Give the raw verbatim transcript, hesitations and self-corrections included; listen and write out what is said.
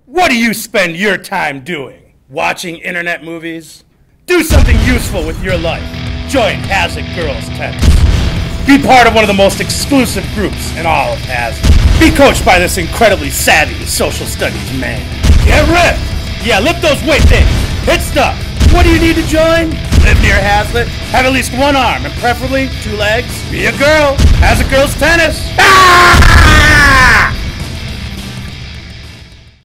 What do you spend your time doing? Watching internet movies? Do something useful with your life. Join Haslett Girls Tennis. Be part of one of the most exclusive groups in all of Haslett. Be coached by this incredibly savvy social studies man. Get ripped! Yeah, lift those weight things. Hit stuff. What do you need to join? Live near Haslett. Have at least one arm and preferably two legs. Be a girl. Haslett Girls Tennis. Ah!